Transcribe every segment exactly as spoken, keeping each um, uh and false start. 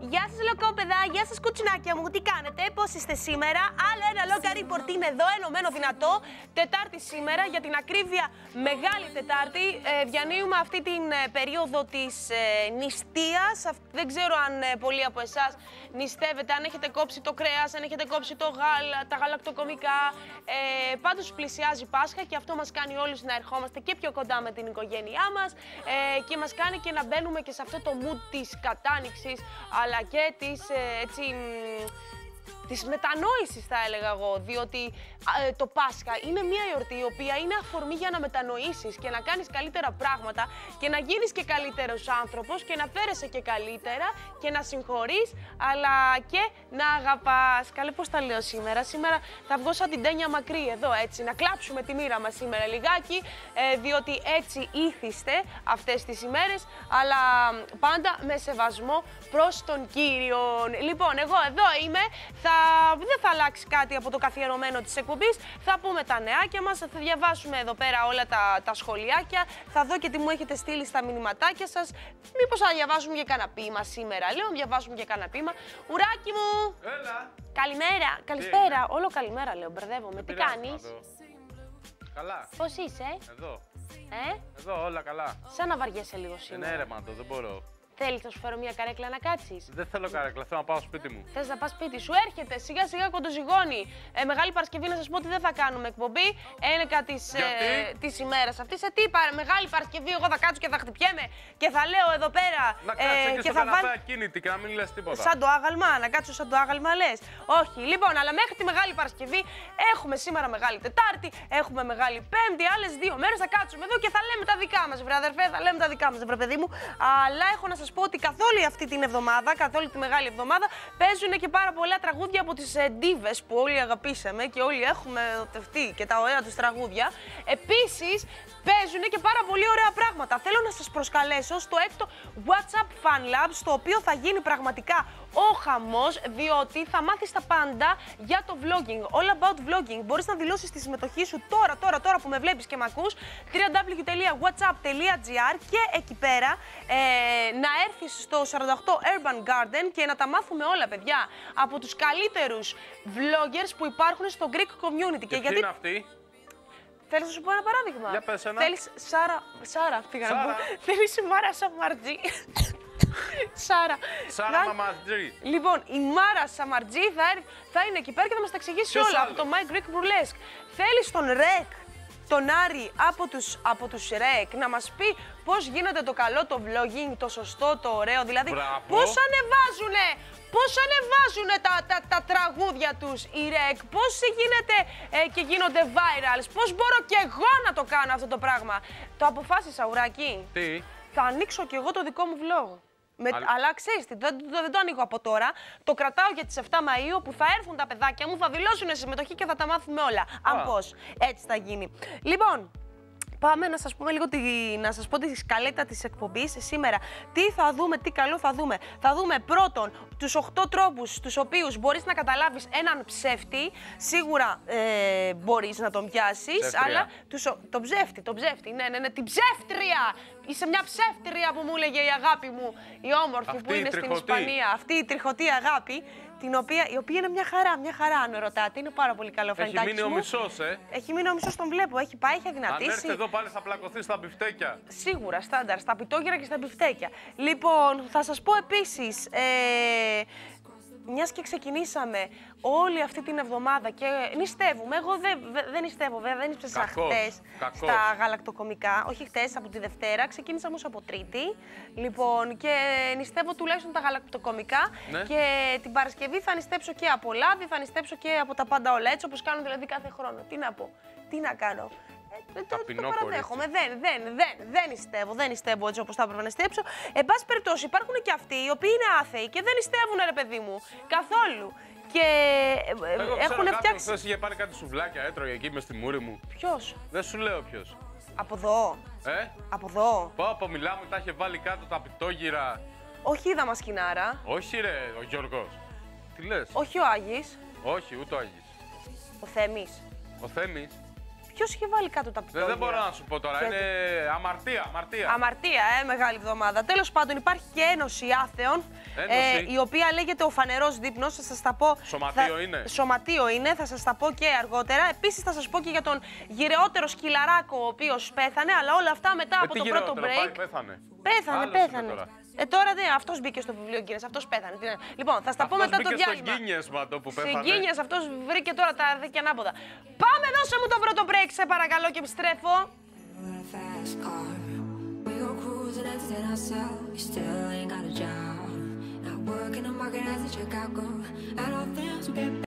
Γεια σας λοκόπεδα, γεια σας κουτσουνάκια μου, τι κάνετε, πώς είστε σήμερα? Άλλο ένα Local Report είναι εδώ, ενωμένο δυνατό. Τετάρτη σήμερα, για την ακρίβεια Μεγάλη Τετάρτη. Ε, διανύουμε αυτή την ε, περίοδο της ε, νηστείας. Δεν ξέρω αν ε, πολλοί από εσάς νηστεύετε, αν έχετε κόψει το κρέας, αν έχετε κόψει το γάλα, τα γαλακτοκομικά. Ε, πάντως πλησιάζει Πάσχα και αυτό μας κάνει όλους να ερχόμαστε και πιο κοντά με την οικογένειά μας ε, και μας κάνει και να μπαίνουμε και σε αυτό το mood της κατάνοιξης, αλλά και της, έτσι, της μετανόησης θα έλεγα εγώ, διότι ε, το Πάσχα είναι μια εορτή η οποία είναι αφορμή για να μετανοήσεις και να κάνεις καλύτερα πράγματα και να γίνεις και καλύτερος άνθρωπος και να φέρεσαι και καλύτερα και να συγχωρείς, αλλά και να αγαπάς. Καλέ, πώς τα λέω σήμερα? Σήμερα θα βγω σαν την Τένια Μακρύ εδώ, έτσι, να κλάψουμε τη μοίρα μας σήμερα λιγάκι, ε, διότι έτσι ήθιστε αυτές τις ημέρες, αλλά πάντα με σεβασμό προς τον Κύριο. Λοιπόν, εγώ εδώ είμαι, θα δεν θα αλλάξει κάτι από το καθιερωμένο της εκπομπής. Θα πούμε τα νεάκια μας, θα διαβάσουμε εδώ πέρα όλα τα, τα σχολιάκια. Θα δω και τι μου έχετε στείλει στα μηνυματάκια σας. Μήπως θα διαβάσουμε για κανένα ποίημα σήμερα? Λέω, διαβάσουμε για κανένα ποίημα. Ουράκι μου! Έλα! Καλημέρα, καλησπέρα. Όλο καλημέρα λέω, μπερδεύομαι. Τι κάνεις? Καλά. Πώς είσαι? Εδώ. Ε? Εδώ όλα καλά. Σαν να βαριέσαι λίγο σήμερα. Ναι ρε Μάντο, δεν μπορώ. Θέλεις να σου φέρω μια καρέκλα να κάτσεις? Δεν θέλω καρέκλα, θέλω να πάω σπίτι μου. Θες να πας σπίτι σου? Έρχεται σιγά σιγά κοντοζυγώνει. Ε, Μεγάλη Παρασκευή, να σας πω ότι δεν θα κάνουμε εκπομπή. Ένεκα της, ε, της ημέρας αυτής. Ε, τι παρα... Μεγάλη Παρασκευή, εγώ θα κάτσω και θα χτυπιέμαι και θα λέω εδώ πέρα. Να κάτσω ε, και, και στο θα καναπέ βάλ... ακίνητη και να μην λες τίποτα. Σαν το άγαλμα, να κάτσω σαν το άγαλμα λες? Όχι. Λοιπόν, αλλά μέχρι τη Μεγάλη Παρασκευή έχουμε σήμερα Μεγάλη Τετάρτη, έχουμε Μεγάλη Πέμπτη, άλλες δύο μέρες θα κάτσουμε εδώ και θα λέμε τα δικά μας, βρε αδερφέ, θα λέμε τα δικά μας, βρε παιδί μου. Αλλά έχω να σας πω ότι καθόλου αυτή την εβδομάδα, καθ' όλη τη μεγάλη εβδομάδα, παίζουν και πάρα πολλά τραγούδια από τις ε, ντίβες που όλοι αγαπήσαμε και όλοι έχουμε ερωτευτεί και τα ωραία τους τραγούδια. Επίσης, παίζουν και πάρα πολύ ωραία πράγματα. Θέλω να σας προσκαλέσω στο έκτο WhatsApp Fan Lab, στο οποίο θα γίνει πραγματικά ο χαμός, διότι θα μάθεις τα πάντα για το vlogging. All about vlogging. Μπορείς να δηλώσεις τη συμμετοχή σου τώρα, τώρα, τώρα που με βλέπεις και με ακούς, double-u double-u double-u τελεία whatsapp τελεία gr, και εκεί πέρα ε, να έρθεις στο σαράντα οκτώ Urban Garden και να τα μάθουμε όλα, παιδιά, από τους καλύτερους vloggers που υπάρχουν στο Greek community. Και, και γιατί... είναι αυτή? Θέλεις να σου πω ένα παράδειγμα? Για πες ένα. Θέλεις Σάρα, Σάρα, πήγα να πω. Σάρα. Θέλεις η Μάρα Σαμαρτζή. Σάρα. Σάρα Να- Μαμαρτζή. Λοιπόν, η Μάρα Σαμαρτζή θα, έρθει- θα είναι εκεί πέρα και θα μας τα εξηγήσει Ποιος όλα άλλος? από το My Greek Burlesque. Θέλεις τον Ρεκ, τον Άρη από τους, από τους Ρεκ, να μας πει πώς γίνεται το καλό, το vlogging, το σωστό, το ωραίο, δηλαδή Μπράβο. πώς ανεβάζουνε, πώς ανεβάζουνε τα, τα, τα τραγούδια τους οι Ρεκ, πώς γίνεται ε, και γίνονται virals, πώς μπορώ και εγώ να το κάνω αυτό το πράγμα. Το αποφάσισα, ουράκι. Τι? Θα ανοίξω κι εγώ το δικό μου vlog. Με, Αλ- αλλά ξέρεις τι, δεν, δεν, δεν το ανοίγω από τώρα. Το κρατάω για τις επτά Μαΐου που θα έρθουν τα παιδάκια μου, θα δηλώσουν συμμετοχή και θα τα μάθουμε όλα. Αν πώς. Έτσι θα γίνει. Λοιπόν, πάμε να σας πούμε λίγο τη, να σας πω τη σκαλέτα της εκπομπής σήμερα. Τι θα δούμε, τι καλό θα δούμε. Θα δούμε πρώτον τους οκτώ τρόπους στους οποίους μπορείς να καταλάβεις έναν ψεύτη. Σίγουρα ε, μπορείς να τον πιάσεις, Ψεύτρια. αλλά τους, ο- τον ψεύτη, τον ψεύτη, ναι, ναι, ναι, την ψεύτρια! Είσαι μια ψεύτρια που μου έλεγε η αγάπη μου, η όμορφη Αυτή που η είναι στην τριχωτή. Ισπανία. Αυτή η τριχωτή αγάπη, την οποία, η οποία είναι μια χαρά, μια χαρά αν με ρωτάτε. Είναι πάρα πολύ καλό Έχει φαγητάκι μείνει ο μου. μισός, ε. Έχει μείνει ο μισός, τον βλέπω. Έχει πάει, έχει Αν αδυνατήσει. έρθει εδώ πάλι θα πλακωθεί στα μπιφτέκια. Σίγουρα, στάνταρ, στα πιτόγυρα και στα μπιφτέκια. Λοιπόν, θα σας πω επίσης, ε, μιας και ξεκινήσαμε όλη αυτή την εβδομάδα και νηστεύουμε, εγώ δεν, δε- δεν νηστεύω βέβαια, δεν νηστεύσα Κακός, χτες κακός. στα γαλακτοκομικά, όχι χτες, από τη Δευτέρα, ξεκίνησα όμως από Τρίτη, λοιπόν, και νηστεύω τουλάχιστον τα γαλακτοκομικά Ναι. και την Παρασκευή θα νηστέψω και από λάδι, θα νηστέψω και από τα πάντα όλα, έτσι όπως κάνω δηλαδή κάθε χρόνο. Τι να πω, τι να κάνω. Ε, το, το, Ταπεινό το παραδέχομαι. Δεν, δεν, δεν, δεν νηστεύω. Δεν νηστεύω έτσι όπως θα έπρεπε να νηστέψω. Εν πάση περιπτώσει, υπάρχουν και αυτοί οι οποίοι είναι άθεοι και δεν νηστεύουν, ρε παιδί μου. Καθόλου. Και ε, Εγώ έχουν ξέρω φτιάξει. Χθες είχε πάρει κάτι σουβλάκια, έτρωγε εκεί μες στη μούρη μου. Ποιος? Δεν σου λέω ποιος. Από εδώ. Ε, Από εδώ. πω πω μιλάμε, τα είχε βάλει κάτω τα πιτόγυρα. Όχι είδα μασκινάρα. Όχι ρε, ο Γιώργος. Τι λες? Όχι ο Άγης. Όχι, ούτε ο Άγης. Ο Θέμης. Ο Θέμης. Ποιος είχε βάλει κάτω τα πιτόγυρα? Δεν, δεν μπορώ να σου πω τώρα. Γιατί? Είναι αμαρτία, αμαρτία. Αμαρτία, ε, μεγάλη εβδομάδα. Τέλος πάντων, υπάρχει και Ένωση Άθεων, Ένωση. Ε, η οποία λέγεται ο Φανερός Δείπνος. Θα σας τα πω. Σωματείο θα... είναι. Σωματείο είναι, θα σας τα πω και αργότερα. Επίσης, θα σας πω και για τον γυρεότερο σκυλαράκο, ο οποίος πέθανε, αλλά όλα αυτά μετά ε, από τι το πρώτο γυρεότερο, break. πάει, πέθανε. Πέθανε, Άλλος πέθανε. είναι τώρα. Ε, τώρα ναι, αυτός μπήκε στο βιβλίο Γκίνες, αυτός πέθανε. Τι να- Λοιπόν, θα στα πω Αυτός μετά το μπήκε στο διάλειμμα. Γκίνιες, μαντό, που πέθανε. Συγκίνιας, αυτός βρήκε τώρα τα δίκαια ανάποδα. Πάμε, δώσε μου το πρώτο break, σε παρακαλώ, και επιστρέφω. Fast car. We go cruising, entertain ourselves. You still ain't got a job. Not working the market as a checkout girl. At all things we get.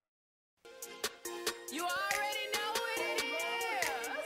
You already know what it is.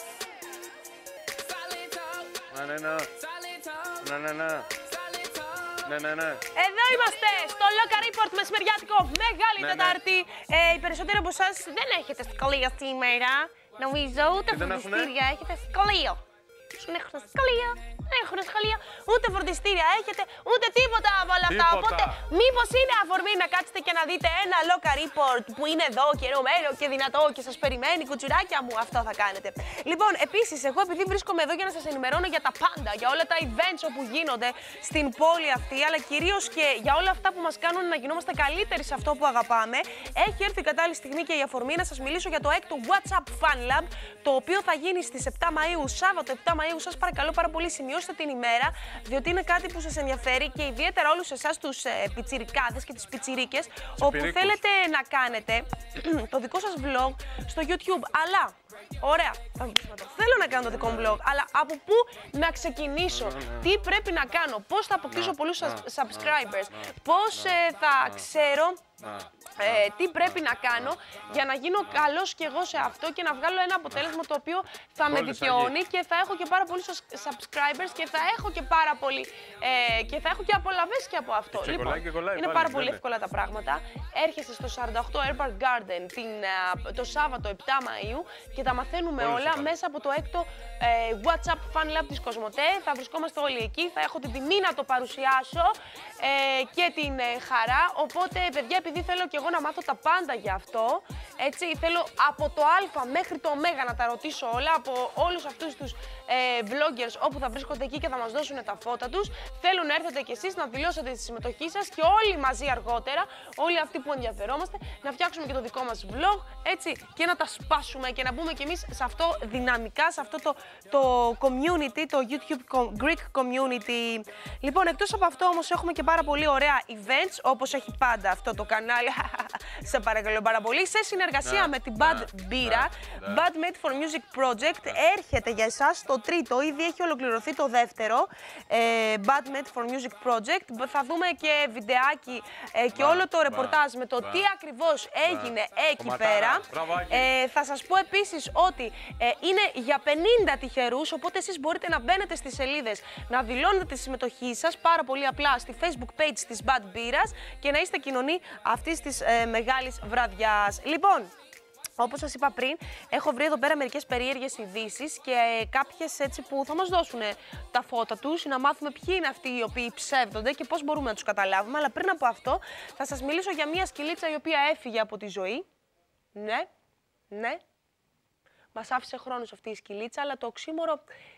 Solid talk, Ναι, ναι, ναι. solid talk, Ναι, ναι, ναι. solid talk. Ναι, ναι, ναι. Εδώ είμαστε στο Local Report μεσημεριάτικο, Μεγάλη Ναι, ναι. Τετάρτη. Ε, οι περισσότεροι από εσάς δεν έχετε σχολείο σήμερα. Νομίζω ούτε Τι δεν έχουνε? φροντιστήρια έχετε σχολείο. Δεν έχουν σχολείο, δεν έχουν σχολείο, ούτε φροντιστήρια έχετε, ούτε τίποτα από όλα αυτά. Τίποτα. Οπότε, μήπως είναι αφορμή να κάτσετε και να δείτε ένα Local Report που είναι εδώ και ενωμένο και δυνατό και σας περιμένει, κουτσουράκια μου, αυτό θα κάνετε. Λοιπόν, επίσης, εγώ επειδή βρίσκομαι εδώ για να σας ενημερώνω για τα πάντα, για όλα τα events όπου γίνονται στην πόλη αυτή, αλλά κυρίως και για όλα αυτά που μας κάνουν να γινόμαστε καλύτεροι σε αυτό που αγαπάμε, έχει έρθει η κατάλληλη στιγμή και η αφορμή να σας μιλήσω για το έκτο WhatsApp Fun Lab, το οποίο θα γίνει στις επτά Μαΐου, Σάββατο επτά Μαΐου. Σας παρακαλώ πάρα πολύ, σημειώστε την ημέρα, διότι είναι κάτι που σας ενδιαφέρει και ιδιαίτερα όλους εσάς τους ε, πιτσιρικάδες και τις πιτσιρίκες, όπου πυρίκους. θέλετε να κάνετε το δικό σας vlog στο YouTube. Αλλά, ωραία, θα μου πεις, «Μα το θέλω να κάνω το δικό μου vlog, αλλά από πού να ξεκινήσω, τι πρέπει να κάνω, πώς θα αποκτήσω πολλούς σας- subscribers, πώς ε, θα ξέρω ε, τι πρέπει να κάνω για να γίνω καλός κι εγώ σε αυτό και να βγάλω ένα αποτέλεσμα το οποίο θα με Όλες δικαιώνει αγίες. και θα έχω και πάρα πολλούς subscribers και θα έχω και πάρα πολύ ε, και θα έχω και απολαβές και από αυτό. Και κολλάει και κολλάει είναι πάλι, πάρα πολύ ναι, ναι. εύκολα τα πράγματα. Έρχεσαι στο σαράντα οκτώ Airpark Garden την, α, το Σάββατο επτά Μαΐου και τα μαθαίνουμε Όλες όλα οι μέσα από το έκτο ε, WhatsApp Fun Lab της Κοσμοτέ. Θα βρισκόμαστε όλοι εκεί, θα έχω την τιμή να το παρουσιάσω ε, και την ε, χαρά. Οπότε, παιδιά, επειδή θέλω και εγώ να μάθω τα πάντα για αυτό, έτσι, θέλω από το Α μέχρι το Ω να τα ρωτήσω όλα, από όλους αυτούς τους ε, vloggers όπου θα βρίσκονται εκεί και θα μας δώσουν τα φώτα τους. Θέλω να έρθετε κι εσείς να δηλώσετε τη συμμετοχή σας και όλοι μαζί αργότερα, όλοι αυτοί που ενδιαφερόμαστε, να φτιάξουμε και το δικό μας vlog, έτσι, και να τα σπάσουμε και να μπούμε κι εμείς σε αυτό δυναμικά, σε αυτό το, το community, το YouTube Greek community. Λοιπόν, εκτός από αυτό όμως έχουμε και πάρα πολύ ωραία events, όπως έχει πάντα αυτό το κανάλι, σε παρακαλώ πάρα πολύ, σε συνεργασία Ναι, με την Bad ναι, Beera. ναι. Bad Made for Music Project έρχεται για εσάς το τρίτο, ήδη έχει ολοκληρωθεί το δεύτερο ε, Bad Made for Music Project. Θα δούμε και βιντεάκι ε, και Μπα, όλο το μπα, ρεπορτάζ με το μπα, τι ακριβώς έγινε εκεί Κομματάρα. πέρα. Μπράβο, Άκη. Ε, θα σας πω επίσης ότι ε, είναι για πενήντα τυχερούς, οπότε εσείς μπορείτε να μπαίνετε στις σελίδες, να δηλώνετε τη συμμετοχή σας πάρα πολύ απλά στη Facebook page της Bad Beeras και να είστε κοινωνοί αυτής της ε, μεγάλης βραδιάς. Λοιπόν, όπως σας είπα πριν, έχω βρει εδώ πέρα μερικές περίεργες ειδήσεις και κάποιες έτσι που θα μας δώσουν τα φώτα τους, να μάθουμε ποιοι είναι αυτοί οι οποίοι ψεύδονται και πώς μπορούμε να τους καταλάβουμε. Αλλά πριν από αυτό, θα σας μιλήσω για μια σκυλίτσα η οποία έφυγε από τη ζωή. Ναι, ναι. Μας άφησε χρόνος αυτή η σκυλίτσα, αλλά το οξύμορο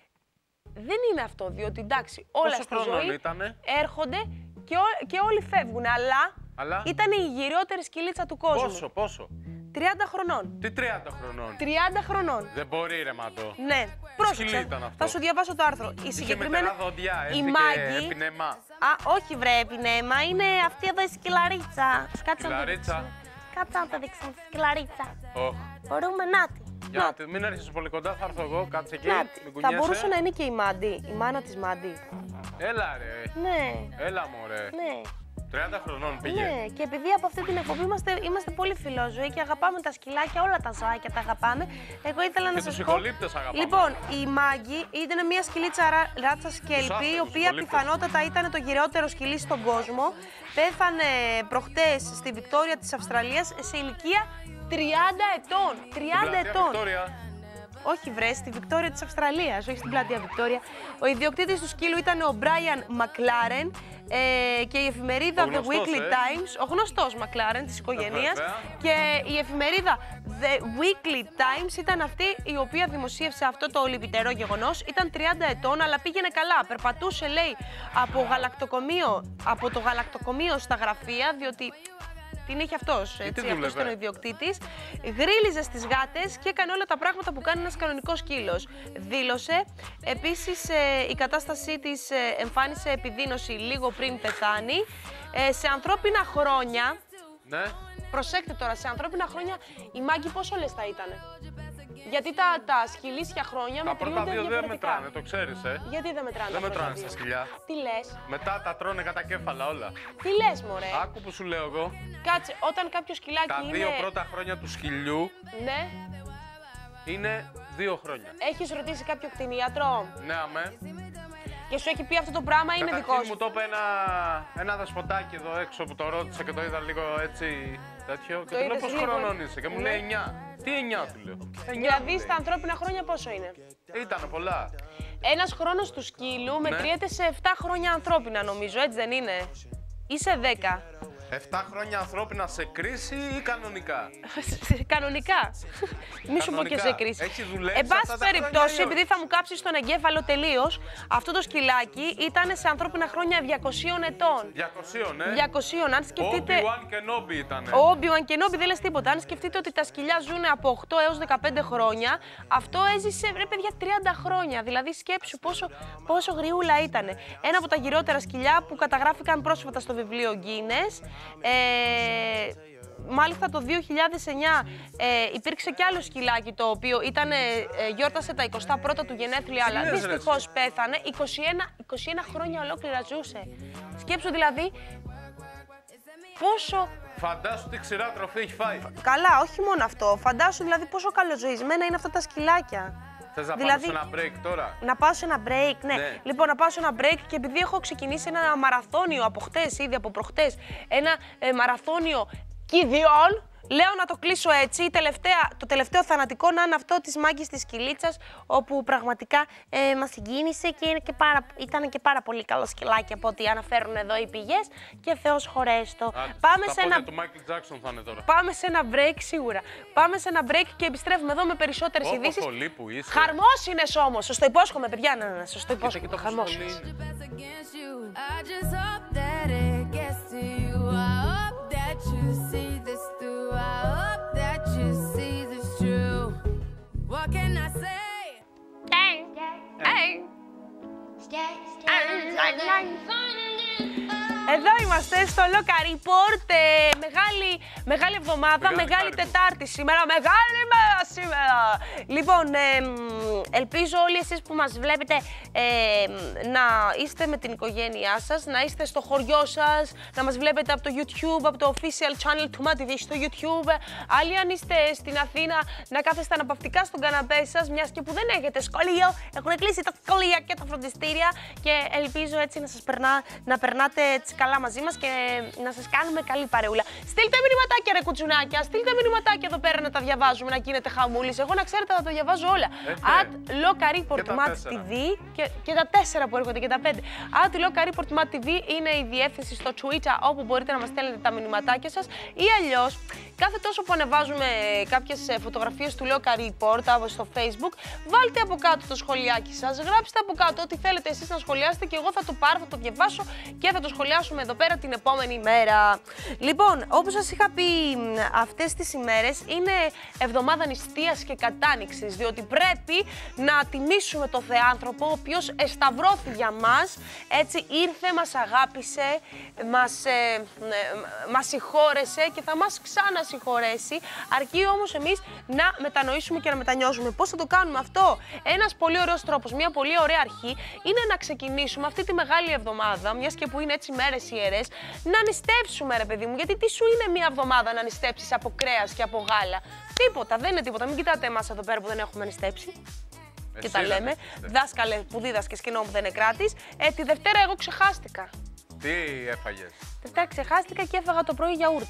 δεν είναι αυτό, διότι εντάξει, όλα Πόσο στη χρονών ζωή ήτανε? έρχονται και, ό, και όλοι φεύγουν, αλλά, Αλλά? ήταν η γυριότερη σκυλίτσα του κόσμου. Πόσο, πόσο. τριάντα χρονών. Τι τριάντα χρονών. τριάντα χρονών. Δεν μπορεί, ρε μαντό. Ναι, πρόσεξε. σκυλί ήταν αυτό? Θα σου διαβάσω το άρθρο. Η Είχε συγκεκριμένη. μετερά δόντια, η έφυγε Μάγκη. επινέμα. Α, όχι βρε, επινέμα. Είναι αυτή εδώ η σκυλαρίτσα. Κάτσε να το Σκυλαρίτσα. δείξουμε. Κάτσε να το δείξουμε. τη Σκυλαρίτσα. Ωχ. Μπορούμε να τη. Για Να να τη- μην έρχεσαι πολύ κοντά, θα έρθω εγώ, κάτσε εκεί, να μην τη. Θα κουνιέσαι. μπορούσε να είναι και η Μάντι, η μάνα της Μάντι. Έλα ρε, Ναι, έλα μωρέ. ναι. τριάντα χρονών πήγε. Ναι, και επειδή από αυτή την εκπομπή είμαστε, είμαστε πολύ φιλόζωοι και αγαπάμε τα σκυλάκια, όλα τα ζωάκια τα αγαπάμε, εγώ ήθελα να Και σας τους πω. ηχολήπτες αγαπάμε. Λοιπόν, η Μάγκη ήταν μια σκυλίτσα ρα- ράτσα σκέλπη, άστεγους η οποία ηχολήπτες. πιθανότατα ήταν το γυρεότερο σκυλί στον κόσμο. Πέθανε προχτές στη Βικτόρια της Αυστραλίας σε ηλικία τριάντα ετών. τριάντα Πλατεία ετών. Βικτόρια. Όχι, βρε, στη Βικτόρια της Αυστραλίας, όχι στην πλατεία Βικτόρια. Ο ιδιοκτήτης του σκύλου ήταν ο Μπράιαν Μακλάρεν ε, και η εφημερίδα Ο The γνωστός, Weekly ε. Times, ο γνωστός Μακλάρεν της οικογένειας, βέβαια. και η εφημερίδα The Weekly Times ήταν αυτή η οποία δημοσίευσε αυτό το λυπητερό γεγονός. Ήταν τριάντα ετών, αλλά πήγαινε καλά. Περπατούσε, λέει, από, γαλακτοκομείο, από το γαλακτοκομείο στα γραφεία, διότι την είχε αυτός, έτσι, αυτός ήταν ο ιδιοκτήτης. Γρίλιζε στις γάτες και έκανε όλα τα πράγματα που κάνει ένας κανονικός σκύλος. Δήλωσε. Επίσης, ε, η κατάστασή της ε, εμφάνισε επιδείνωση λίγο πριν πεθάνει. Ε, σε ανθρώπινα χρόνια, Ναι. προσέξτε τώρα, σε ανθρώπινα χρόνια η Μάγκη πόσο λες θα ήτανε? Γιατί τα, τα σκυλίσια χρόνια Τα μετριούνται πρώτα δύο δεν διαφορετικά. μετράνε, το ξέρεις, ε. Γιατί δεν μετράνε Δεν τα πρώτα μετράνε δύο? στα σκυλιά. Τι λες, Μετά τα τρώνε κατά κέφαλα όλα. τι λες μωρέ. Άκου που σου λέω εγώ. Κάτσε, όταν κάποιο σκυλάκι Τα είναι... δύο πρώτα χρόνια του σκυλιού Ναι, είναι δύο χρόνια. έχεις ρωτήσει κάποιο κτηνίατρο Ναι, αμέ. και σου έχει πει αυτό το πράγμα, είναι δικό Καταρχήν σου? μου το είπε ένα, ένα δεσποτάκι εδώ έξω που το ρώτησα και το είδα λίγο έτσι τέτοιο. Και του λέω είδες πώς λίγο, χρονών ε? είσαι και μου Ναι. λέει εννιά. Τι εννιά του λέω. εννιά Δηλαδή μου στα λέει. ανθρώπινα χρόνια πόσο είναι? Ήτανε πολλά. Ένας χρόνος του σκύλου μετριέται σε επτά χρόνια ανθρώπινα, νομίζω, έτσι δεν είναι? Ή σε δέκα? Εφτά χρόνια ανθρώπινα σε κρίση ή κανονικά. Κανονικά. Μη σου πω και σε Κανονικά. κρίση. Έχει δουλέψει Εν πάση αυτά τα χρόνια περιπτώσει, ή όχι? επειδή θα μου κάψει τον εγκέφαλο τελείως, αυτό το σκυλάκι ήταν σε ανθρώπινα χρόνια διακοσίων ετών. διακόσια, ναι. διακοσίων, αν σκεφτείτε. Obi-Wan Kenobi ήτανε. Ο Obi-Wan Kenobi δεν λες τίποτα. Αν σκεφτείτε ότι τα σκυλιά ζουν από οκτώ έως δεκαπέντε χρόνια, αυτό έζησε, ρε παιδιά, τριάντα χρόνια. Δηλαδή, σκέψου πόσο, πόσο γριούλα ήταν. Ένα από τα γυρότερα σκυλιά που καταγράφηκαν πρόσφατα στο βιβλίο Guinness. Ε, Μάλιστα το δύο χιλιάδες εννιά ε, υπήρξε κι άλλο σκυλάκι το οποίο ήταν, ε, γιόρτασε τα εικοστά πρώτα του γενέθλια, αλλά λες, ρε, δυστυχώς πέθανε. είκοσι ένα, είκοσι ένα χρόνια ολόκληρα ζούσε. Σκέψου δηλαδή πόσο... Φαντάσου τι ξηρά τροφή έχει φάει. Καλά, όχι μόνο αυτό. Φαντάσου δηλαδή πόσο καλοζωισμένα είναι αυτά τα σκυλάκια. Θες να δηλαδή, πάμε σε ένα break τώρα? Να πάω σε ένα break, ναι. Ναι. Λοιπόν, να πάω σε ένα break και επειδή έχω ξεκινήσει ένα μαραθώνιο από χτες, ήδη από προχτές, ένα ε, μαραθώνιο κηδιών, λέω να το κλείσω έτσι. Η τελευταία, το τελευταίο θανατικό να είναι αυτό της Μάγκης της Κυλίτσας, όπου πραγματικά ε, μας συγκίνησε και, είναι και πάρα, ήταν και πάρα πολύ καλό σκυλάκι από ό,τι αναφέρουν εδώ οι πηγές και Θεός χωρέστο. Πάμε τα σε πόδια ένα... του Michael Jackson θα είναι τώρα. Πάμε σε ένα break σίγουρα. Πάμε σε ένα break και επιστρέφουμε εδώ με περισσότερες Όπο ειδήσεις. πολύ που είσαι. Χαρμόσυνες όμως, σας το υπόσχομαι παιδιά, ναι, ναι, ναι, σας το Κοίτα και υπόσχομαι, το χαρμόσυνες. φωσκολί. best against you. I just hope that it gets to you. I hope that you see this through. I hope that you see this true. What can I say? Εδώ είμαστε στο Loca Report, ε, μεγάλη, μεγάλη εβδομάδα, Μεγάλη μεγάλη Τετάρτη. Τετάρτη σήμερα, μεγάλη μέρα σήμερα. Λοιπόν, ε, μ, ελπίζω όλοι εσείς που μας βλέπετε ε, να είστε με την οικογένειά σας, να είστε στο χωριό σας, να μας βλέπετε από το YouTube, από το official channel του Μάτι Βι στο YouTube. Άλλοι αν είστε στην Αθήνα να κάθεστε αναπαυτικά στον καναπέ σας, μιας και που δεν έχετε σχολείο, έχουν κλείσει τα σχολεία και τα φροντιστήρια και ελπίζω έτσι να σας περνά, να περνάτε έτσι καλά μαζί μας και να σας κάνουμε καλή παρεούλα. Στείλτε μηνυματάκια ρε κουτσουνάκια, στείλτε μηνυματάκια εδώ πέρα να τα διαβάζουμε, να γίνετε χαμούλης. Εγώ να ξέρετε θα το διαβάζω όλα. At Loca Report Mat τι βι και, και τα τέσσερα που έρχονται και τα πέντε. At Loca Report Mat τι βι είναι η διεύθυνση στο Twitter όπου μπορείτε να μας στέλνετε τα μηνυματάκια σας ή αλλιώς κάθε τόσο που ανεβάζουμε κάποιες φωτογραφίες του Loca Report στο Facebook, βάλτε από κάτω το σχολιάκι σας, γράψτε από κάτω ό,τι θέλετε εσείς να σχολιάσετε και εγώ θα το πάρω, θα το διαβάσω και θα το σχολιάσουμε εδώ πέρα την επόμενη μέρα. Λοιπόν, όπως σας είχα πει αυτές τις ημέρες είναι εβδομάδα νηστείας και κατάνοιξης, διότι πρέπει να τιμήσουμε το Θεάνθρωπο, ο οποίος εσταυρώθη για μας, έτσι ήρθε, μας αγάπησε, μας, ε, ε, μας συγχώρεσε και θα μας ξανασυγχωρέσει, αρκεί όμως εμείς να μετανοήσουμε και να μετανιώσουμε. Πώς θα το κάνουμε αυτό? Ένας πολύ ωραίος τρόπος, μια πολύ ωραία αρχή είναι να ξεκινήσουμε αυτή τη μεγάλη εβδομάδα, μιας και που είναι έτσι μέρες ιερές, να νηστεύσουμε ρε παιδί μου, γιατί τι σου είναι μια εβδομάδα να νηστέψεις από κρέας και από γάλα? Τίποτα, δεν είναι τίποτα, μην κοιτάτε εμάς εδώ πέρα που δεν έχουμε νηστέψει. Και τα λέμε, δάσκαλε που δίδασκες και νόμου δεν εκράτης. Ε, τη Δευτέρα εγώ ξεχάστηκα. Τι έφαγες? Δευτέρα ξεχάστηκα και έφαγα το πρωί γιαούρτι.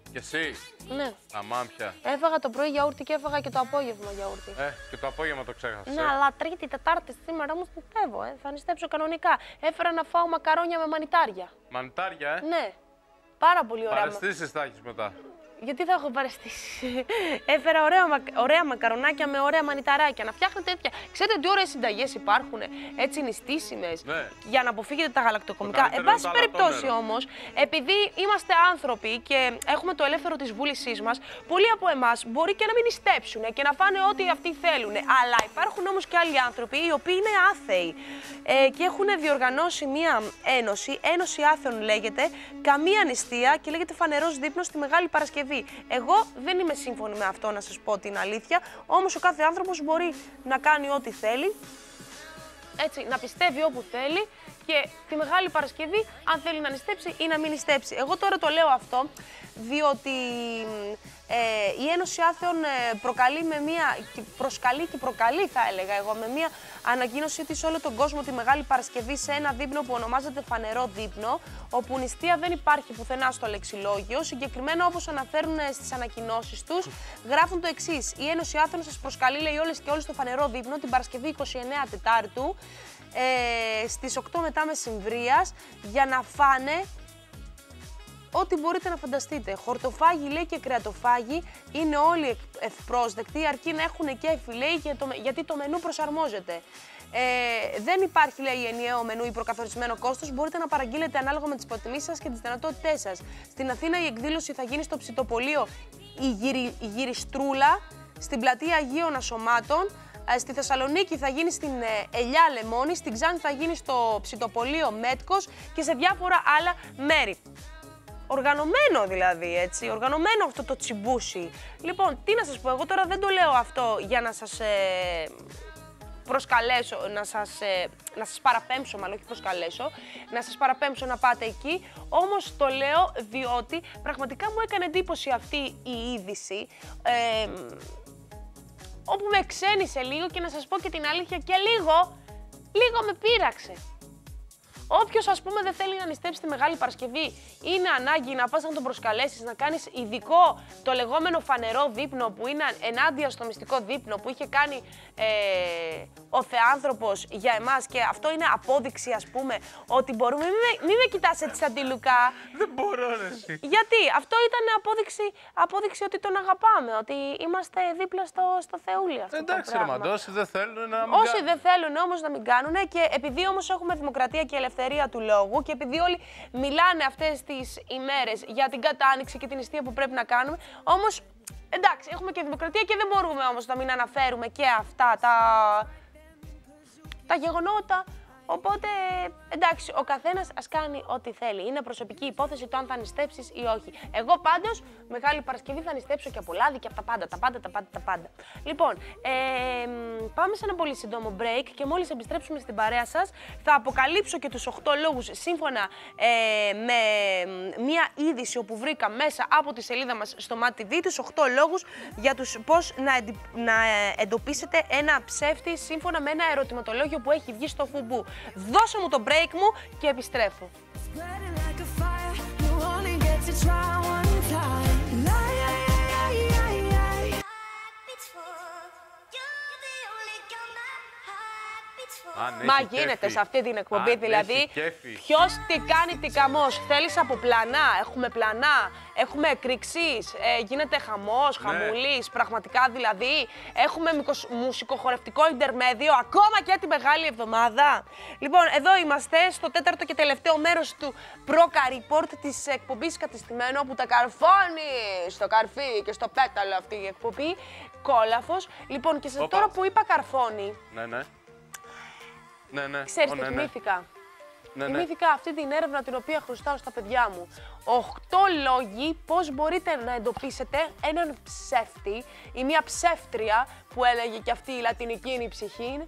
Και εσύ. Ναι. Αμάμπια. Έφαγα το πρωί γιαούρτι και έφαγα και το απόγευμα γιαούρτι. Ε, και το απόγευμα το ξέχασα. Ναι, αλλά Τρίτη, Τετάρτη σήμερα όμως νηστεύω. Ε. Θα νηστέψω κανονικά. Έφερα να φάω μακαρόνια με μανιτάρια. Μανιτάρια, ε. Ναι. Πάρα πολύ ωραία. Παραισθήσεις θα έχεις μετά. Γιατί θα έχω παραισθήσει. Έφερα ωραία, ωραία μακαρονάκια με ωραία μανιταράκια. Να φτιάχνετε τέτοια. Ξέρετε τι ωραίες συνταγές υπάρχουν, έτσι νηστίσιμες, ναι. για να αποφύγετε τα γαλακτοκομικά. Εν πάση περιπτώσει όμως, επειδή είμαστε άνθρωποι και έχουμε το ελεύθερο της βούλησής μας, πολλοί από εμάς μπορεί και να μην νηστέψουν και να φάνε ό,τι αυτοί θέλουν. Αλλά υπάρχουν όμως και άλλοι άνθρωποι οι οποίοι είναι άθεοι ε, και έχουν διοργανώσει μία ένωση, Ένωση Άθεων λέγεται, καμία νηστεία και λέγεται Φανερός Δείπνος στη Μεγάλη Παρασκευή. Εγώ δεν είμαι σύμφωνη με αυτό, να σας πω την αλήθεια, όμως ο κάθε άνθρωπος μπορεί να κάνει ό,τι θέλει, έτσι, να πιστεύει όπου θέλει και τη Μεγάλη Παρασκευή αν θέλει να νηστέψει ή να μην νηστέψει. Εγώ τώρα το λέω αυτό διότι ε, η Ένωση Άθεων προκαλεί με μία, προσκαλεί και προκαλεί θα έλεγα εγώ, με μία ανακοίνωσή της σε όλο τον κόσμο τη Μεγάλη Παρασκευή σε ένα δείπνο που ονομάζεται Φανερό Δείπνο, όπου νηστεία δεν υπάρχει πουθενά στο λεξιλόγιο. Συγκεκριμένα, όπως αναφέρουν στις ανακοινώσεις τους, γράφουν το εξής: η Ένωση Άθεων σας προσκαλεί, λέει, όλες και όλους στο Φανερό Δείπνο την Παρασκευή είκοσι εννέα Τετάρτου ε, στις οκτώ μετά μεσημβρίας για να φάνε ό,τι μπορείτε να φανταστείτε. Χορτοφάγοι, λέει, και κρεατοφάγοι είναι όλοι ευπρόσδεκτοι, αρκεί να έχουν κέφι, λέει, και το, γιατί το μενού προσαρμόζεται. Ε, δεν υπάρχει, λέει, ενιαίο μενού ή προκαθορισμένο κόστος. Μπορείτε να παραγγείλετε ανάλογα με τις προτιμήσεις σας και τις δυνατότητές σας. Στην Αθήνα η εκδήλωση θα γίνει στο ψητοπολείο η, Γυρι, η Γυριστρούλα, στην πλατεία Αγίων Ασωμάτων. Στη Θεσσαλονίκη θα γίνει στην Ελιά Λεμόνη, στην Ξάνθη θα γίνει στο ψητοπολείο Μέτκος και σε διάφορα άλλα μέρη. Οργανωμένο δηλαδή, έτσι, οργανωμένο αυτό το τσιμπούσι. Λοιπόν, τι να σας πω, εγώ τώρα δεν το λέω αυτό για να σας ε, προσκαλέσω, να σας, ε, να σας παραπέμψω, μάλλον όχι προσκαλέσω, να σας παραπέμψω να πάτε εκεί, όμως το λέω διότι πραγματικά μου έκανε εντύπωση αυτή η είδηση, ε, όπου με ξένησε λίγο και να σας πω και την αλήθεια και λίγο, λίγο με πείραξε. Όποιος, ας πούμε, δεν θέλει να νηστέψει τη Μεγάλη Παρασκευή, είναι ανάγκη να πας να τον προσκαλέσεις, να κάνεις ειδικό το λεγόμενο φανερό δείπνο που είναι ενάντια στο μυστικό δείπνο που είχε κάνει ε, ο Θεάνθρωπος για εμάς και αυτό είναι απόδειξη, ας πούμε, ότι μπορούμε. Μην με, μη με κοιτάς έτσι σαν τη Λουκά. Δεν μπορώ, ρε εσύ. Γιατί αυτό ήταν απόδειξη, απόδειξη ότι τον αγαπάμε, ότι είμαστε δίπλα στο, στο Θεούλη. Αυτό εντάξει, ρε μαντώ, όσοι δεν θέλουν να μην Όσοι κάνουν. δεν θέλουν όμως να μην κάνουν και επειδή όμως έχουμε δημοκρατία και ελευθερία του λόγου και επειδή όλοι μιλάνε αυτές τις ημέρες για την κατάνοιξη και την νηστεία που πρέπει να κάνουμε, όμως εντάξει, έχουμε και δημοκρατία και δεν μπορούμε όμως να μην αναφέρουμε και αυτά τα, τα γεγονότα. Οπότε, εντάξει, ο καθένας ας κάνει ό,τι θέλει. Είναι προσωπική υπόθεση το αν θα νηστέψεις ή όχι. Εγώ πάντως, Μεγάλη Παρασκευή θα νηστέψω και από λάδι και από τα πάντα, τα πάντα, τα πάντα, τα πάντα. Λοιπόν, ε, πάμε σε ένα πολύ σύντομο break και μόλις επιστρέψουμε στην παρέα σας, θα αποκαλύψω και τους οκτώ λόγους σύμφωνα ε, με μία είδηση όπου βρήκα μέσα από τη σελίδα μας στο MATV, τους οκτώ λόγους για τους πώς να, εντι, να εντοπίσετε ένα ψεύτη σύμφωνα με ένα ερωτηματολόγιο που έχει βγει στο Φουμπού. Δώσε μου το break μου και επιστρέφω. Αν Μα έχει γίνεται κέφι. σε αυτή την εκπομπή, Αν δηλαδή. Ποιος τι κάνει, τι καμός. Θέλεις από πλανά, έχουμε πλανά, έχουμε εκρηξείς, ε, γίνεται χαμός, Ναι. χαμούλης, πραγματικά δηλαδή. Έχουμε μικος, μουσικοχορευτικό ιντερμέδιο, ακόμα και τη Μεγάλη Εβδομάδα. Λοιπόν, εδώ είμαστε στο τέταρτο και τελευταίο μέρος του Πρόκα Report της εκπομπής Κατεστημένο, που τα καρφώνει στο καρφί και στο πέταλο αυτή η εκπομπή. Κόλαφος. Λοιπόν, και σε, τώρα που είπα καρφώνει. Ναι, ναι. Ναι, ναι. Ξέρεις oh, τι ναι, ναι. θυμήθηκα. Ναι, ναι. Θυμήθηκα αυτή την έρευνα την οποία χρωστάω στα παιδιά μου. Οχτώ λόγοι πώς μπορείτε να εντοπίσετε έναν ψεύτη ή μια ψεύτρια που έλεγε και αυτή η λατινική είναι η ψυχή,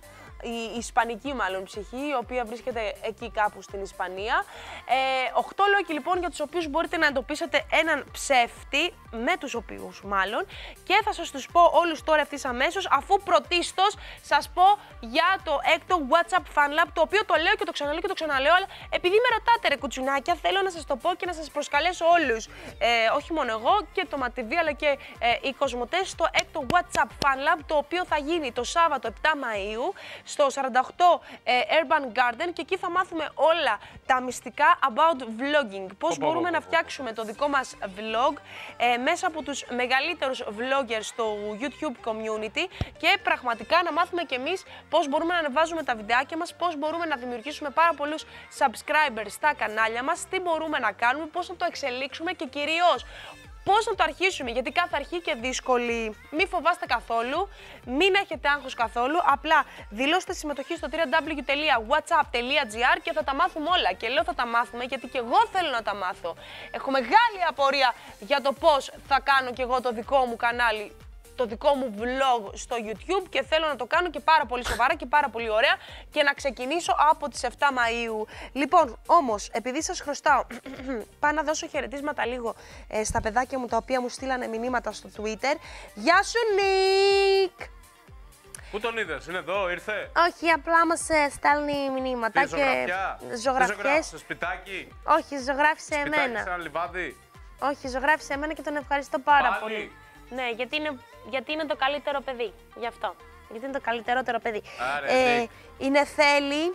η ισπανική μάλλον ψυχή, η οποία βρίσκεται εκεί κάπου στην Ισπανία. Ε, οχτώ λόγοι λοιπόν για τους οποίους μπορείτε να εντοπίσετε έναν ψεύτη, με τους οποίους μάλλον, και θα σας τους πω όλους τώρα ευθύς αμέσως, αφού πρωτίστως σας πω για το έκτο WhatsApp Fan Lab, το οποίο το λέω και το ξαναλέω και το ξαναλέω, αλλά επειδή με ρωτάτε ρε κουτσουνάκια, θέλω να σας το πω και να σας προσκαλέσω όλους, ε, όχι μόνο εγώ και το ΜΑΤΙΒ αλλά και ε, οι Κοσμοτές, στο έκτο WhatsApp Fan Lab, το οποίο θα γίνει το Σάββατο επτά Μαΐου στο σαράντα οκτώ ε, Urban Garden, και εκεί θα μάθουμε όλα τα μυστικά about vlogging, πώς μπορούμε να φτιάξουμε το δικό μας vlog ε, μέσα από τους μεγαλύτερους vloggers στο YouTube community, και πραγματικά να μάθουμε κι εμείς πώς μπορούμε να ανεβάζουμε τα βιντεάκια μας, πώς μπορούμε να δημιουργήσουμε πάρα πολλούς subscribers στα κανάλια μας, τι μπορούμε να κάνουμε, πώς να το εξελίξουμε και κυρίως πώς να το αρχίσουμε, γιατί κάθε αρχή και δύσκολη. Μην φοβάστε καθόλου, μην έχετε άγχος καθόλου, απλά δηλώστε συμμετοχή στο double-u double-u double-u τελεία whatsapp τελεία gr και θα τα μάθουμε όλα. Και λέω θα τα μάθουμε γιατί και εγώ θέλω να τα μάθω. Έχω μεγάλη απορία για το πώς θα κάνω και εγώ το δικό μου κανάλι, το δικό μου vlog στο YouTube, και θέλω να το κάνω και πάρα πολύ σοβαρά και πάρα πολύ ωραία και να ξεκινήσω από τις επτά Μαΐου. Λοιπόν, όμως, επειδή σας χρωστάω, πάω να δώσω χαιρετίσματα λίγο ε, στα παιδάκια μου, τα οποία μου στείλανε μηνύματα στο Twitter. Γεια σου, Νίκ! Πού τον είδες, είναι εδώ, ήρθε? Όχι, απλά μας ε, στέλνει μηνύματα Τι, ζωγραφιά? και ζωγραφιές. Ζωγράφησε σπιτάκι? Όχι, ζωγράφησε σπιτάκι εμένα. Σε ένα λιβάδι? Όχι, ζωγράφησε εμένα και τον ευχαριστώ πάρα Πάλι? πολύ. Ναι, γιατί είναι, γιατί είναι το καλύτερο παιδί, γι' αυτό. Γιατί είναι το καλύτερότερο παιδί. Άρα, ε, είναι θέλει,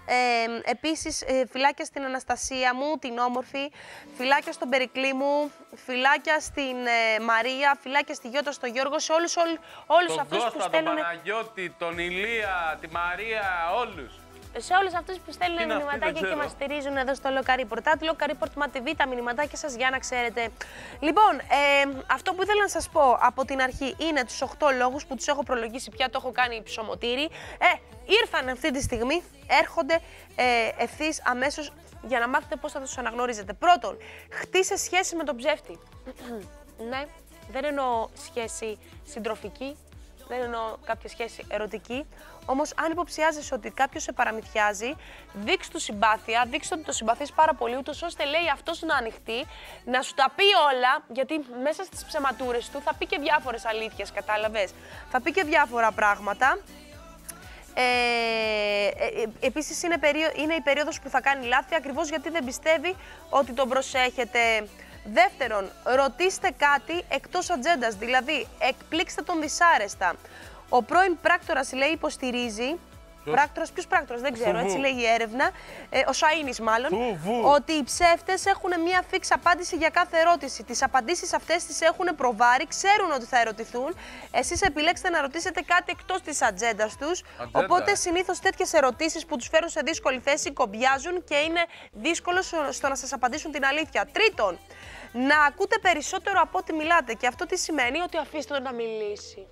ε, επίσης ε, φιλάκια στην Αναστασία μου, την όμορφη, φιλάκια στον Περικλή μου, φιλάκια στην ε, Μαρία, φιλάκια στη Γιώτα, στο Γιώργο, σε όλους, όλους, όλους τον αυτούς Κώστα, που στέλνουν... τον Παναγιώτη, τον Ηλία, τη Μαρία, όλους. Σε όλους αυτούς που στέλνουν μηνυματάκια και μας στηρίζουν εδώ στο Local Report. Τάτι Local Report ΜΑΤΙΒ, τα μηνυματάκια σας για να ξέρετε. Λοιπόν, ε, αυτό που ήθελα να σας πω από την αρχή είναι τους οκτώ λόγους που τους έχω προλογίσει πια, το έχω κάνει ψωμοτήρι. Ε, ήρθαν αυτή τη στιγμή, έρχονται ε, ευθύς αμέσως για να μάθετε πώς θα τους αναγνωρίζετε. Πρώτον, χτίσε σχέση με τον ψεύτη. Ναι, δεν εννοώ σχέση συντροφική. Δεν εννοώ κάποια σχέση ερωτική. Όμως, αν υποψιάζεσαι ότι κάποιος σε παραμυθιάζει, δείξ' του συμπάθεια, δείξ' ότι το συμπαθείς πάρα πολύ, ούτως ώστε λέει αυτός να ανοιχτεί, να σου τα πει όλα, γιατί μέσα στις ψεματούρες του θα πει και διάφορες αλήθειες, κατάλαβες. Θα πει και διάφορα πράγματα. Ε, ε, επίσης, είναι, περίοδο, είναι η περίοδος που θα κάνει λάθη, ακριβώς γιατί δεν πιστεύει ότι τον προσέχετε. Δεύτερον, ρωτήστε κάτι εκτός ατζέντας, δηλαδή εκπλήξτε τον δυσάρεστα. Ο πρώην πράκτορας, λέει, υποστηρίζει, πράκτορας, ποιος πράκτορας, δεν ξέρω, έτσι λέει η έρευνα, ε, ο Σαΐνης μάλλον, Φουβού. ότι οι ψεύτες έχουν μία φίξ απάντηση για κάθε ερώτηση. Τις απαντήσεις αυτές τις έχουν προβάρει, ξέρουν ότι θα ερωτηθούν. Εσείς επιλέξτε να ρωτήσετε κάτι εκτός της ατζέντας τους, ατζέντα, οπότε συνήθως τέτοιες ερωτήσεις που τους φέρουν σε δύσκολη θέση κομπιάζουν και είναι δύσκολο στο να σας απαντήσουν την αλήθεια. Τρίτον, να ακούτε περισσότερο από ό,τι μιλάτε, και αυτό τι σημαίνει? Ότι αφήστε τον να μιλήσει.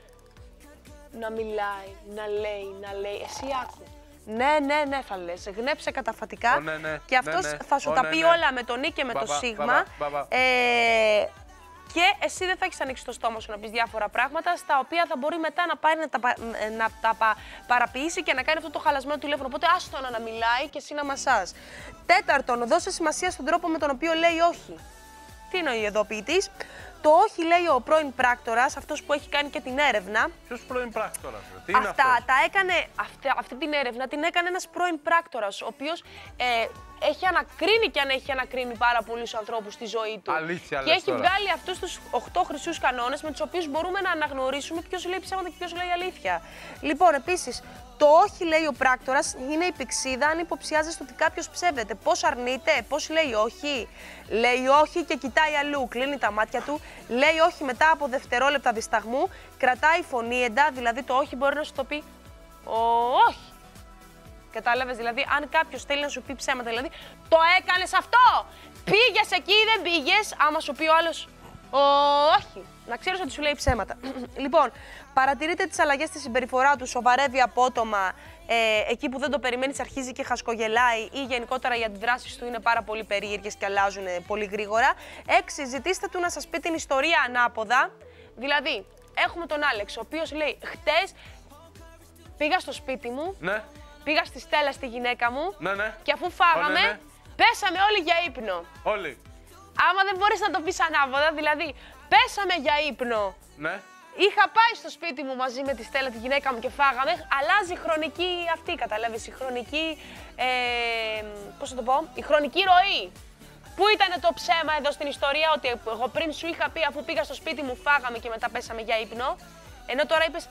Να μιλάει, να λέει, να λέει, εσύ άκου. Ναι, ναι, ναι θα λες, γνέψε καταφατικά, oh, ναι, ναι, και αυτός ναι, ναι. θα σου oh, τα πει ναι, ναι. όλα με τον Ι και με μπα, το Σίγμα. Μπα, μπα, μπα. Ε, και εσύ δεν θα έχεις ανοίξει το στόμα σου να πεις διάφορα πράγματα, στα οποία θα μπορεί μετά να πάει να τα, να τα πα, παραποιήσει και να κάνει αυτό το χαλασμένο τηλέφωνο. Οπότε άστο να μιλάει και εσύ να μασάς. Τέταρτον, δώσε σημασία στον τρόπο με τον οποίο λέει όχι. Τι εννοεί εδώ ο ποιητής? Το όχι, λέει ο πρώην πράκτορας, αυτός που έχει κάνει και την έρευνα. Ποιος πρώην πράκτορας, τι είναι αυτά, αυτός? Τα έκανε, αυτή, αυτή την έρευνα την έκανε ένας πρώην πράκτορας, ο οποίος ε, έχει ανακρίνει και αν έχει ανακρίνει πάρα πολλούς ανθρώπους στη ζωή του. Αλήθεια, και έχει τώρα βγάλει αυτούς τους οκτώ χρυσούς κανόνες με τους οποίους μπορούμε να αναγνωρίσουμε ποιος λέει ψέματα και ποιος λέει αλήθεια. Λοιπόν, επίσης, το όχι, λέει ο πράκτορας, είναι η πηξίδα αν υποψιάζεστε ότι κάποιος ψεύδεται. Πώς αρνείται, πώς λέει όχι? Λέει όχι και κοιτάει αλλού, κλείνει τα μάτια του, λέει όχι μετά από δευτερόλεπτα δισταγμού, κρατάει φωνήεντα, δηλαδή το όχι μπορεί να σου το πει ο, όχι. Κατάλαβες, δηλαδή αν κάποιος θέλει να σου πει ψέματα, δηλαδή το έκανες αυτό, πήγες εκεί ή δεν πήγες, άμα σου πει ο άλλος όχι, να ξέρεις ότι σου λέει ψέματα. Λοιπόν, παρατηρείτε τις αλλαγές στη συμπεριφορά του, σοβαρεύει απότομα, ε, εκεί που δεν το περιμένεις αρχίζει και χασκογελάει ή γενικότερα οι αντιδράσεις του είναι πάρα πολύ περίεργες και αλλάζουν πολύ γρήγορα. Έξι, ζητήστε του να σας πει την ιστορία ανάποδα, δηλαδή έχουμε τον Άλεξ, ο οποίος λέει χτες πήγα στο σπίτι μου, Ναι. πήγα στη Στέλλα, στη γυναίκα μου Ναι, ναι. και αφού φάγαμε, ναι, ναι. πέσαμε όλοι για ύπνο. Όλοι. Άμα δεν μπορείς να το πεις ανάποδα, δηλαδή πέσαμε για ύπνο. Ναι. Είχα πάει στο σπίτι μου μαζί με τη Στέλλα, τη γυναίκα μου και φάγαμε. Αλλάζει η χρονική αυτή, καταλάβεις, η χρονική, ε, πώς θα το πω, η χρονική ροή. Πού ήταν το ψέμα εδώ στην ιστορία, ότι εγώ πριν σου είχα πει αφού πήγα στο σπίτι μου φάγαμε και μετά πέσαμε για ύπνο. Ενώ τώρα είπες,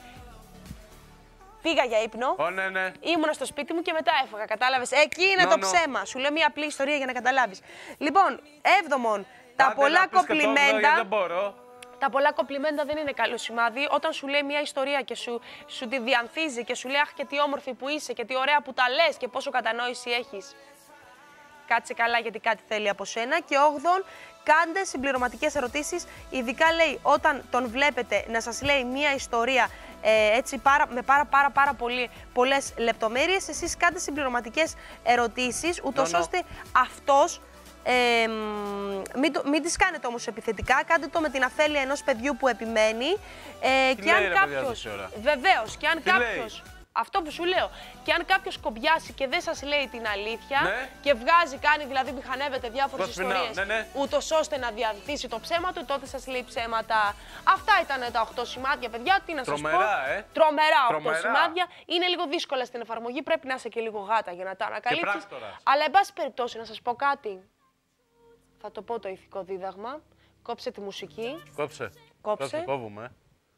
πήγα για ύπνο, Ω, ναι, ναι. ήμουνα στο σπίτι μου και μετά έφαγα, κατάλαβες. Εκεί είναι No, το no. ψέμα. Σου λέω μια απλή ιστορία για να καταλάβεις. Λοιπόν, έβδομον, τα Άντε, πολλά να πεις και το όγδοο, γιατί κομπλιμέντα. δεν μπορώ. Τα πολλά κομπλιμέντα δεν είναι καλό σημάδι. Όταν σου λέει μια ιστορία και σου, σου τη διανθίζει και σου λέει αχ και τι όμορφη που είσαι και τι ωραία που τα λες και πόσο κατανόηση έχεις. Κάτσε καλά γιατί κάτι θέλει από σένα. Και όγδον, κάντε συμπληρωματικές ερωτήσεις. Ειδικά λέει όταν τον βλέπετε να σας λέει μια ιστορία ε, έτσι πάρα, με πάρα πάρα πάρα πολύ, πολλές λεπτομέρειες, εσείς κάντε συμπληρωματικές ερωτήσεις ούτως No, no. ώστε αυτός Ε, μην, το, μην τις κάνετε όμως επιθετικά, κάντε το με την αφέλεια ενός παιδιού που επιμένει. Ε, Τι και λέει, αν ρε, κάποιος, παιδιά, τόση ώρα? βεβαίως, και αν Τι κάποιος, αυτό που σου λέω, και αν κάποιος κομπιάσει και δεν σας λέει την αλήθεια Ναι. και βγάζει, κάνει, δηλαδή μηχανεύεται διάφορες Πώς πεινάω, ιστορίες, ναι, ναι. ούτως ώστε να διαδυθήσει το ψέμα του, τότε σας λέει ψέματα. Αυτά ήταν τα οκτώ σημάδια, παιδιά, τι να σας πω. Τρομερά, ε. Τρομερά οκτώ Τρομερά. σημάδια. Είναι λίγο δύσκολα στην εφαρμογή, πρέπει να είσαι και λίγο γάτα για να τα ανακαλύψεις. πράκτορας. Αλλά, εν πάση περιπτώσει, να σας πω κάτι. Θα το πω το ηθικό δίδαγμα. Κόψε τη μουσική. Κόψε. Κόψε. Κόβουμε.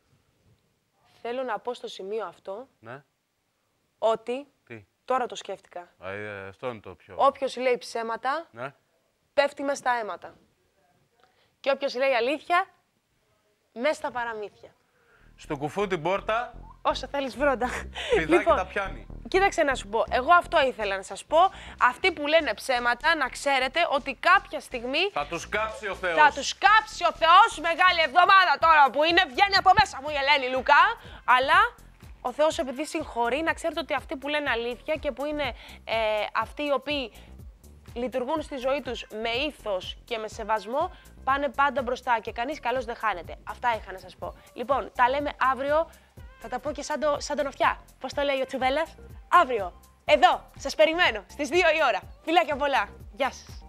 Θέλω να πω στο σημείο αυτό Ναι. ότι, Τι. τώρα το σκέφτηκα, Α, ε, αυτό είναι το πιο. όποιος λέει ψέματα, Ναι. πέφτει μες στα αίματα. Και όποιος λέει αλήθεια, μες στα παραμύθια. Στο κουφού την πόρτα, Όσο θέλεις βρόντα. πηδάκι τα πιάνει. Κοίταξε να σου πω, εγώ αυτό ήθελα να σας πω. Αυτοί που λένε ψέματα, να ξέρετε ότι κάποια στιγμή Θα τους κάψει ο Θεός. θα τους κάψει ο Θεός. Μεγάλη εβδομάδα τώρα που είναι, βγαίνει από μέσα μου η Ελένη Λουκά. Αλλά ο Θεός επειδή συγχωρεί, να ξέρετε ότι αυτοί που λένε αλήθεια και που είναι ε, αυτοί οι οποίοι λειτουργούν στη ζωή τους με ήθος και με σεβασμό, πάνε πάντα μπροστά και κανείς καλός δεν χάνεται. Αυτά είχα να σας πω. Λοιπόν, τα λέμε αύριο. Θα τα πω και σαν, το, σαν τον Οφιά. Πώς το λέει ο Τσουβέλλας? Αύριο, εδώ, σας περιμένω, στις δύο η ώρα. Φιλάκια πολλά. Γεια σας.